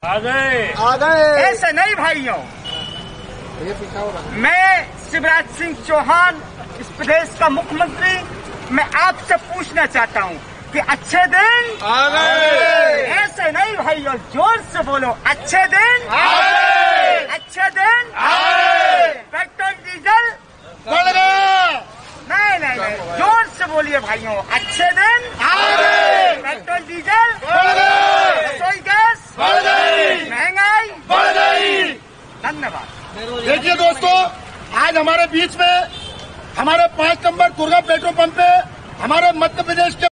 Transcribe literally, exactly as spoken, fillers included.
आ गए आ गए। ऐसे नहीं भाइयों, मैं शिवराज सिंह चौहान इस प्रदेश का मुख्यमंत्री, मैं आपसे पूछना चाहता हूँ कि अच्छे दिन आ गए। ऐसे नहीं भाइयों, जोर से बोलो, अच्छे दिन अच्छे दिन पेट्रोल डीजल बढ़ गया। नहीं नहीं नहीं, जोर से बोलिए भाइयों, अच्छे दिन पेट्रोल डीजल रसोई गैस महंगाई बढ़ गई। धन्यवाद। देखिए दोस्तों, आज हमारे बीच में हमारे पांच नंबर दुर्गा पेट्रोल पंप पे हमारे मध्य प्रदेश के